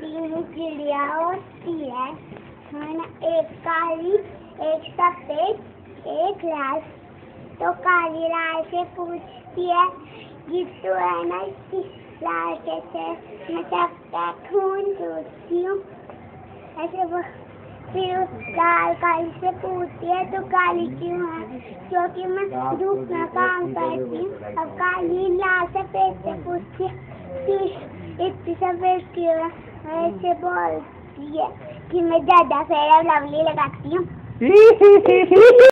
तीन चिड़िया होती है ना, एक काली, एक सफेद, एक लाल। तो काली लाल से पूछती है कि तू है ना इसकी लाल कैसे, मैं सबका खून चूसती हूँ ऐसे वो। फिर लाल काली से पूछती है तो काली क्यों है, क्योंकि मैं धूप में काम करती हूँ। अब काली लाल सफेद से पूछती है इतनी सफेद क्यों है, ऐसे बोलती है कि मैं ज्यादा फेयर लवली लगाती हूँ।